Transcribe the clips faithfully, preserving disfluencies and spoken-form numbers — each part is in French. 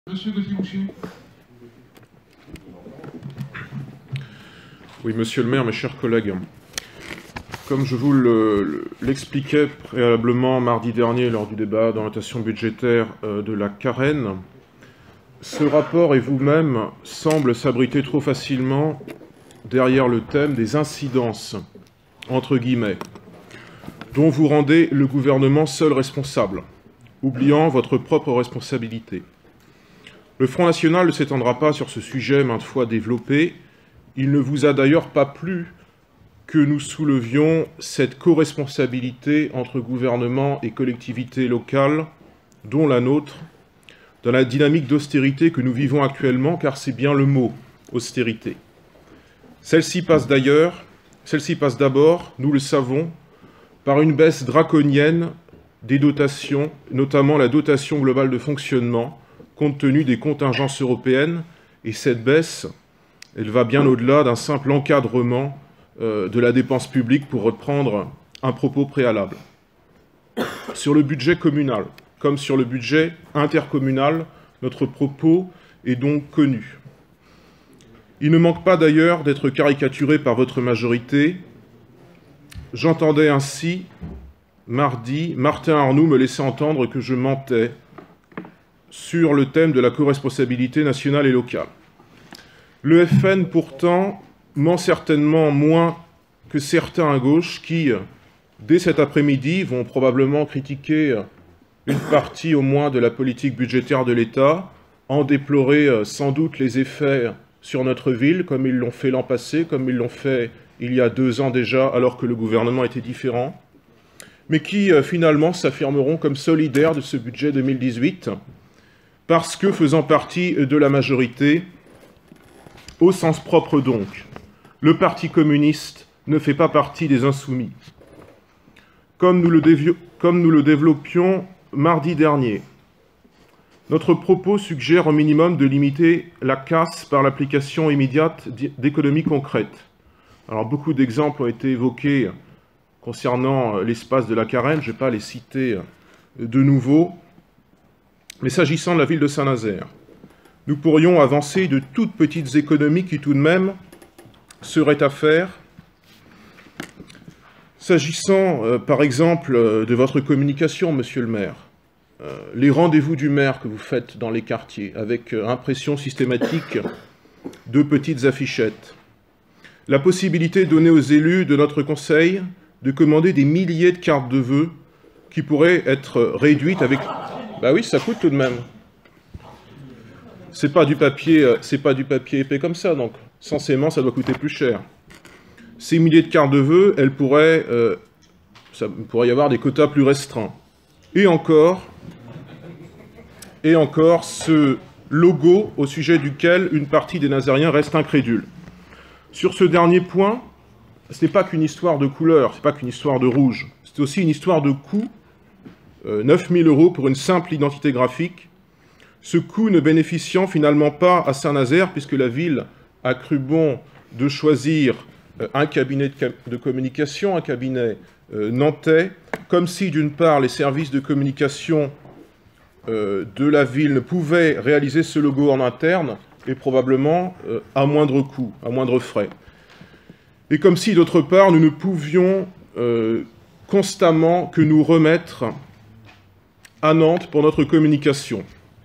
Monsieur Gauthier-Boucher. Oui, monsieur le maire, mes chers collègues, comme je vous l'expliquais préalablement mardi dernier lors du débat d'orientation budgétaire de la Carène, ce rapport et vous-même semblent s'abriter trop facilement derrière le thème des incidences, entre guillemets, dont vous rendez le gouvernement seul responsable, oubliant votre propre responsabilité. Le Front National ne s'étendra pas sur ce sujet maintes fois développé. Il ne vous a d'ailleurs pas plu que nous soulevions cette co-responsabilité entre gouvernement et collectivités locales, dont la nôtre, dans la dynamique d'austérité que nous vivons actuellement, car c'est bien le mot, austérité. Celle-ci passe d'ailleurs, celle-ci passe d'abord, nous le savons, par une baisse draconienne des dotations, notamment la dotation globale de fonctionnement, compte tenu des contingences européennes, et cette baisse, elle va bien au-delà d'un simple encadrement euh, de la dépense publique, pour reprendre un propos préalable. Sur le budget communal, comme sur le budget intercommunal, notre propos est donc connu. Il ne manque pas d'ailleurs d'être caricaturé par votre majorité. J'entendais ainsi, mardi, Martin Arnoux me laisser entendre que je mentais sur le thème de la co-responsabilité nationale et locale. Le F N, pourtant, ment certainement moins que certains à gauche qui, dès cet après-midi, vont probablement critiquer une partie au moins de la politique budgétaire de l'État, en déplorer sans doute les effets sur notre ville, comme ils l'ont fait l'an passé, comme ils l'ont fait il y a deux ans déjà, alors que le gouvernement était différent, mais qui finalement s'affirmeront comme solidaires de ce budget deux mille dix-huit, parce que faisant partie de la majorité, au sens propre donc, le Parti communiste ne fait pas partie des insoumis. Comme nous le, comme nous le développions mardi dernier, notre propos suggère au minimum de limiter la casse par l'application immédiate d'économies concrètes. Alors beaucoup d'exemples ont été évoqués concernant l'espace de la Carène, je ne vais pas les citer de nouveau. Mais s'agissant de la ville de Saint-Nazaire, nous pourrions avancer de toutes petites économies qui tout de même seraient à faire. S'agissant euh, par exemple euh, de votre communication, monsieur le maire, euh, les rendez-vous du maire que vous faites dans les quartiers avec euh, impression systématique de petites affichettes, la possibilité donnée aux élus de notre conseil de commander des milliers de cartes de vœux qui pourraient être réduites avec... Bah oui, ça coûte tout de même. C'est pas du papier, c'est pas du papier épais comme ça, donc censément, ça doit coûter plus cher. Ces milliers de cartes de vœux, elles pourraient, euh, ça pourrait y avoir des quotas plus restreints. Et encore, et encore, ce logo au sujet duquel une partie des Nazariens reste incrédule. Sur ce dernier point, ce n'est pas qu'une histoire de couleur, c'est pas qu'une histoire de rouge, c'est aussi une histoire de coût. Euh, neuf mille euros pour une simple identité graphique, ce coût ne bénéficiant finalement pas à Saint-Nazaire, puisque la ville a cru bon de choisir euh, un cabinet de, de communication, un cabinet euh, nantais, comme si d'une part les services de communication euh, de la ville ne pouvaient réaliser ce logo en interne, et probablement euh, à moindre coût, à moindre frais. Et comme si d'autre part nous ne pouvions euh, constamment que nous remettre à Nantes pour notre communication.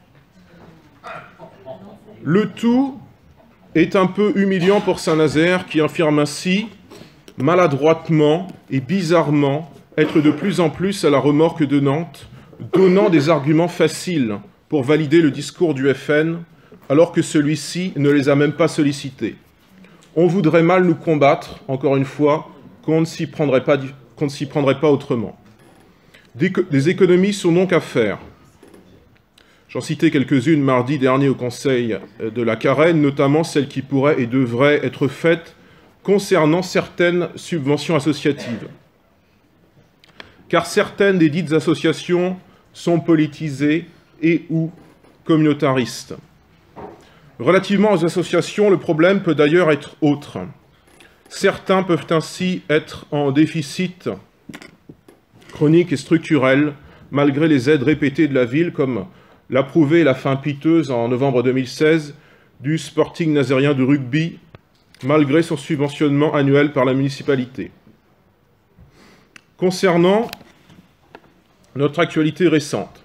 Le tout est un peu humiliant pour Saint-Nazaire qui affirme ainsi, maladroitement et bizarrement, être de plus en plus à la remorque de Nantes, donnant des arguments faciles pour valider le discours du F N, alors que celui-ci ne les a même pas sollicités. On voudrait mal nous combattre, encore une fois, qu'on ne s'y prendrait pas, qu'on ne s'y prendrait pas autrement. Des économies sont donc à faire. J'en citais quelques-unes mardi dernier au Conseil de la Carène, notamment celles qui pourraient et devraient être faites concernant certaines subventions associatives. Car certaines des dites associations sont politisées et ou communautaristes. Relativement aux associations, le problème peut d'ailleurs être autre. Certains peuvent ainsi être en déficit chronique et structurelle, malgré les aides répétées de la ville, comme l'approuver la fin piteuse en novembre deux mille seize du Sporting nazérien de rugby, malgré son subventionnement annuel par la municipalité. Concernant notre actualité récente,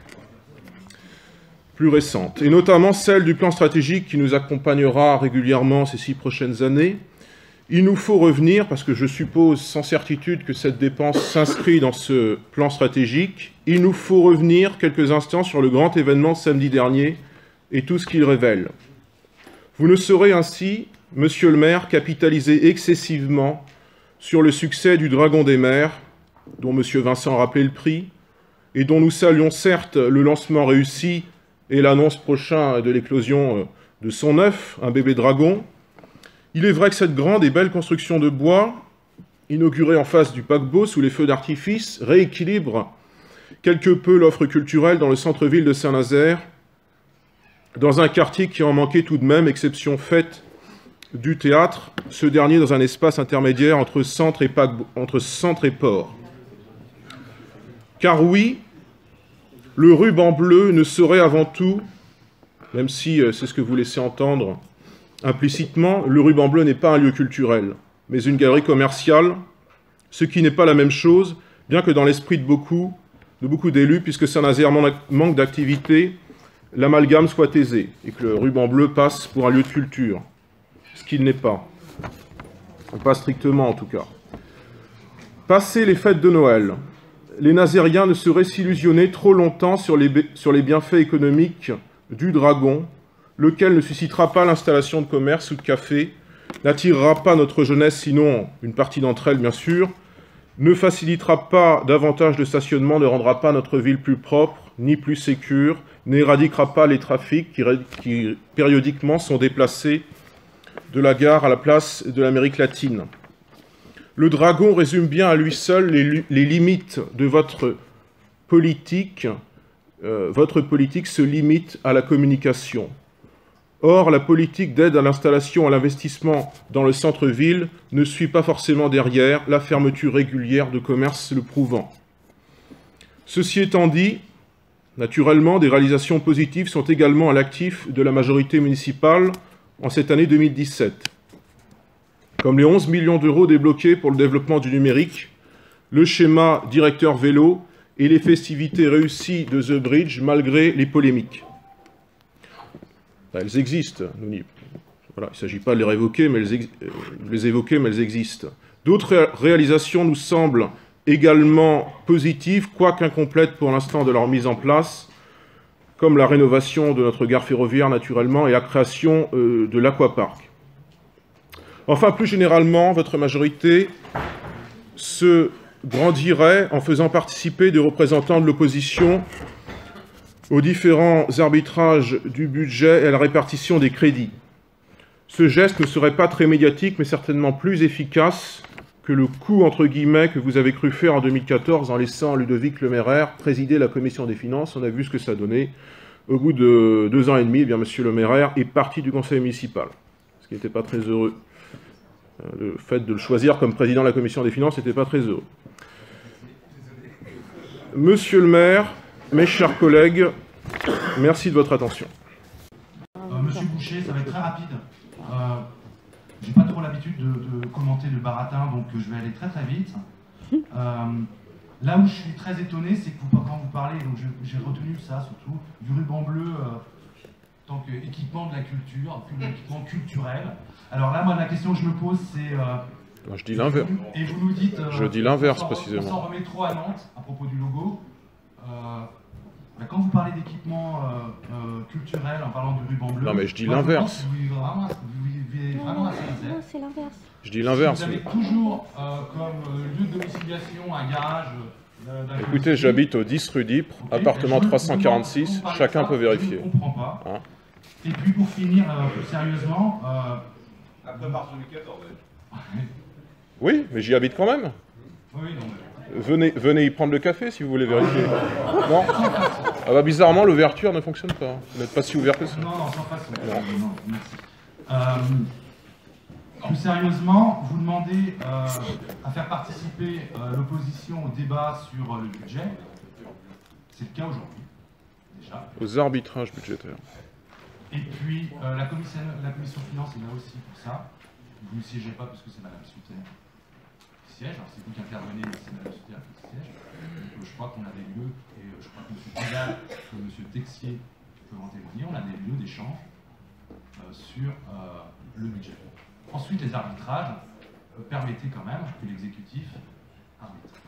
plus récente, et notamment celle du plan stratégique qui nous accompagnera régulièrement ces six prochaines années, il nous faut revenir, parce que je suppose sans certitude que cette dépense s'inscrit dans ce plan stratégique, il nous faut revenir quelques instants sur le grand événement de samedi dernier et tout ce qu'il révèle. Vous ne saurez ainsi, monsieur le maire, capitaliser excessivement sur le succès du Dragon des mers, dont monsieur Vincent a rappelé le prix, et dont nous saluons certes le lancement réussi et l'annonce prochaine de l'éclosion de son œuf, un bébé dragon. Il est vrai que cette grande et belle construction de bois, inaugurée en face du paquebot sous les feux d'artifice, rééquilibre quelque peu l'offre culturelle dans le centre-ville de Saint-Nazaire, dans un quartier qui en manquait tout de même, exception faite du théâtre, ce dernier dans un espace intermédiaire entre centre et, paquebot, entre centre et port. Car oui, le ruban bleu ne serait avant tout, même si c'est ce que vous laissez entendre implicitement, le ruban bleu n'est pas un lieu culturel, mais une galerie commerciale, ce qui n'est pas la même chose, bien que dans l'esprit de beaucoup, de beaucoup d'élus, puisque Saint-Nazaire manque d'activité, l'amalgame soit aisé, et que le ruban bleu passe pour un lieu de culture, ce qu'il n'est pas. Pas strictement, en tout cas. Passer les fêtes de Noël, les Nazériens ne sauraient s'illusionner trop longtemps sur les, sur les bienfaits économiques du dragon, lequel ne suscitera pas l'installation de commerce ou de café, n'attirera pas notre jeunesse, sinon une partie d'entre elles, bien sûr, ne facilitera pas davantage de stationnement, ne rendra pas notre ville plus propre, ni plus sécure, n'éradiquera pas les trafics qui, qui périodiquement sont déplacés de la gare à la place de l'Amérique latine. Le dragon résume bien à lui seul les, les limites de votre politique. Euh, votre politique se limite à la communication. Or, la politique d'aide à l'installation, à l'investissement dans le centre-ville ne suit pas forcément derrière, la fermeture régulière de commerces le prouvant. Ceci étant dit, naturellement, des réalisations positives sont également à l'actif de la majorité municipale en cette année deux mille dix-sept. Comme les onze millions d'euros débloqués pour le développement du numérique, le schéma directeur vélo et les festivités réussies de The Bridge malgré les polémiques. Elles existent. Voilà, il ne s'agit pas de les révoquer, mais elles, de les évoquer, mais elles existent. D'autres réalisations nous semblent également positives, quoique incomplètes pour l'instant de leur mise en place, comme la rénovation de notre gare ferroviaire, naturellement, et la création euh, de l'aquapark. Enfin, plus généralement, votre majorité se grandirait en faisant participer des représentants de l'opposition aux différents arbitrages du budget et à la répartition des crédits. Ce geste ne serait pas très médiatique, mais certainement plus efficace que le coup, entre guillemets, que vous avez cru faire en deux mille quatorze en laissant Ludovic Lemerre présider la commission des finances. On a vu ce que ça donnait. Au bout de deux ans et demi, eh bien, M. Lemerre est parti du conseil municipal, ce qui n'était pas très heureux. Le fait de le choisir comme président de la commission des finances n'était pas très heureux. Monsieur le maire, mes chers collègues, merci de votre attention. Euh, Monsieur Boucher, ça va être très rapide. Euh, J'ai pas trop l'habitude de, de commenter le baratin, donc je vais aller très très vite. Euh, là où je suis très étonné, c'est que vous, quand vous parlez, donc j'ai retenu ça surtout, du ruban bleu euh, tant qu'équipement de la culture, équipement culturel. Alors là, moi, la question que je me pose, c'est... Euh, moi, je dis l'inverse. Et vous nous dites... Euh, je dis l'inverse, précisément. On s'en remet trop à Nantes, à propos du logo. Euh, Quand vous parlez d'équipement euh, euh, culturel en parlant du ruban bleu... Non, mais je dis l'inverse. Vous vivez vraiment, vous vivez vraiment à Saint-Nazaire. Non, c'est l'inverse. Je dis l'inverse. Vous avez toujours euh, comme euh, lieu de domiciliation un garage... Euh, Écoutez, j'habite au dix rue d'Ypres, okay. Appartement trois cent quarante-six, chacun peut vérifier. Je ne comprends pas. Hein? Et puis pour finir, euh, plus sérieusement... Euh... Après mars deux mille quatorze. Oui, mais j'y habite quand même. Oui, non, mais... Venez, venez y prendre le café si vous voulez vérifier. Non. Ah bah bizarrement, l'ouverture ne fonctionne pas. Vous n'êtes pas si ouvert que ça. Non, non, sans façon. Non. Non, merci. Euh, plus sérieusement, vous demandez euh, à faire participer euh, l'opposition au débat sur euh, le budget. C'est le cas aujourd'hui. déjà. Aux arbitrages budgétaires. Et puis, euh, la, commission, la commission finance est là aussi pour ça. Vous ne siégez pas parce que c'est Madame Suter qui siège. Alors, c'est vous qui intervenez, mais c'est Madame Suter qui siège. Donc, euh, je crois qu'on a des lieux, et euh, je crois que M. Pédal, que M. Texier peuvent en témoigner, on a des lieux d'échange euh, sur euh, le budget. Ensuite, les arbitrages euh, permettaient quand même que l'exécutif arbitre.